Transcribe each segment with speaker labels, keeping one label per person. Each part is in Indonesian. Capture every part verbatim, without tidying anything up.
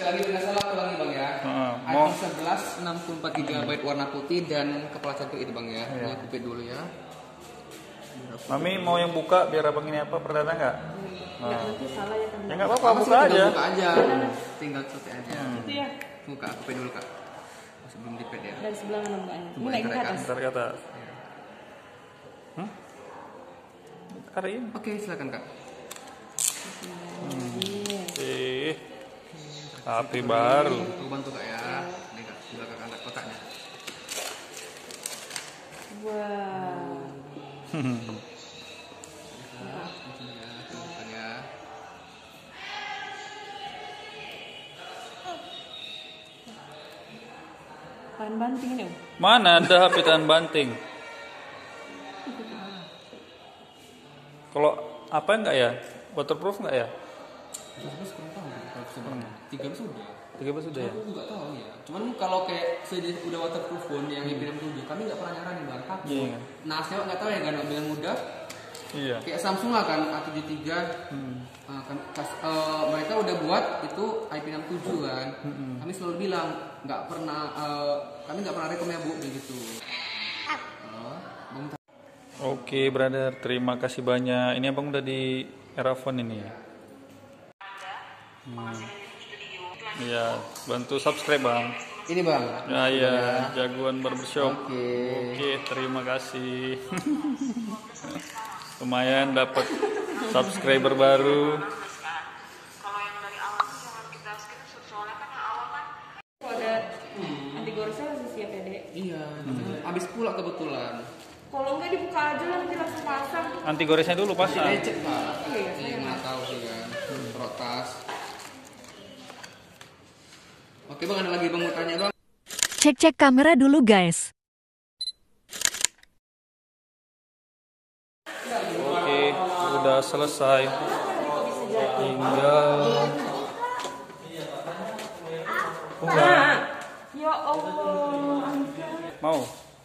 Speaker 1: Sekali lagi tidak salah, ulangi bang ya.
Speaker 2: Uh, mau
Speaker 1: iPhone sebelas enam puluh empat giga byte warna putih dan kepala cantik itu bang ya.
Speaker 2: Iya.
Speaker 1: Ini aku pit dulu ya.
Speaker 2: Mami mau yang buka biar abang ini apa perdana nggak?
Speaker 3: Nggak, nanti salah ya kan.
Speaker 2: Ya nggak apa-apa,
Speaker 1: Apa sih,
Speaker 2: buka
Speaker 1: tinggal
Speaker 2: aja.
Speaker 1: Buka aja. Tinggal cetek aja.
Speaker 2: Hmm.
Speaker 3: Itu ya.
Speaker 1: Buka aku pit dulu kak. Masih belum di pit ya.
Speaker 3: Dari sebelah mana bukanya? Ini
Speaker 1: Coba
Speaker 3: naik ke
Speaker 1: yang
Speaker 3: atas.
Speaker 2: Ntar kata. Hmm? Karin.
Speaker 1: Oke silakan kak.
Speaker 3: Iya.
Speaker 2: Eh, H P baru.
Speaker 1: Aku bantu kak ya. Ini kak, sudah kakak angkat kotaknya.
Speaker 3: Wow.
Speaker 1: Langsung ya, bukan ya.
Speaker 3: Tahan banting ini. Om.
Speaker 2: Mana ada H P tahan banting? Kalau apa enggak ya? Waterproof enggak ya?
Speaker 1: Terus kurang tahu kalau sebenarnya. Tiga sudah.
Speaker 2: tiga belas sudah ya?
Speaker 1: Aku nggak tahu ya. Cuman kalau kayak sudah udah waterproof pun yang I P enam tujuh, kami nggak pernah nyaranin bang. Takut.
Speaker 2: Iya.
Speaker 1: Nah, saya nggak tahu ya kan mobil yang muda.
Speaker 2: Iya.
Speaker 1: Kayak Samsung lah kan A tujuh tiga.
Speaker 2: Hmm.
Speaker 1: Uh, kan, kas- uh, mereka udah buat itu I P enam tujuh kan.
Speaker 2: Hmm.
Speaker 1: Kami selalu bilang nggak pernah, uh, kami nggak pernah rekom ya bu begitu. Uh, bang,
Speaker 2: Oke, brother, terima kasih banyak. Ini abang udah di Erafone ini ya. Hmm. Iya, bantu subscribe bang.
Speaker 1: ini bang.
Speaker 2: Ya iya, Jagoan Barbershop.
Speaker 1: Oke.
Speaker 2: Oke, terima kasih. Lumayan dapat subscriber baru.
Speaker 4: Kalau yang dari awal sih yang kita skip soalnya kan yang awal kan
Speaker 3: Kalau ada anti goresnya masih siap ya dek.
Speaker 1: Iya. Abis pula kebetulan.
Speaker 3: Kalau enggak dibuka aja lah nanti langsung pasang.
Speaker 2: Anti goresnya dulu pasang.
Speaker 1: Lecet pak.
Speaker 3: Iya, saya
Speaker 1: Iya nggak tahu sih kan. Protas. Oke bang, ada lagi bang mau tanya bang?
Speaker 5: Cek-cek kamera dulu guys.
Speaker 2: Oke, udah selesai. Tinggal. Udah.
Speaker 3: Ya Allah.
Speaker 2: Mau?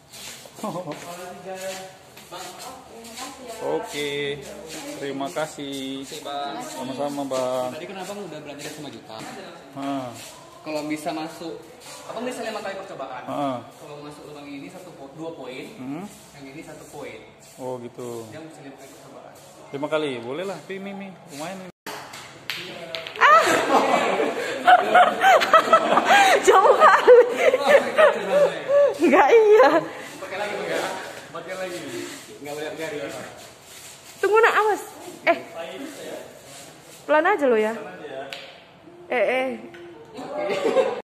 Speaker 2: Oke, terima kasih. Sama-sama bang.
Speaker 1: Tadi kan abang udah belanja lima juta.
Speaker 2: Ah,
Speaker 1: Kalau bisa masuk, abang bisa lima kali percobaan.
Speaker 2: ah.
Speaker 1: Kalau masuk lubang ini satu po- dua poin,
Speaker 2: Hmm?
Speaker 1: yang ini satu poin.
Speaker 2: Oh gitu.
Speaker 1: Dia bisa lima kali percobaan.
Speaker 2: Lima kali, boleh lah. Pi, mi, mi. Lumayan ini.
Speaker 3: Jauh kali. Enggak iya.
Speaker 1: Pakai lagi bang ya. Pakai lagi. Nggak lihat garis.
Speaker 3: Tunggu nak awas. Eh. Pelan aja lo ya. Eh eh.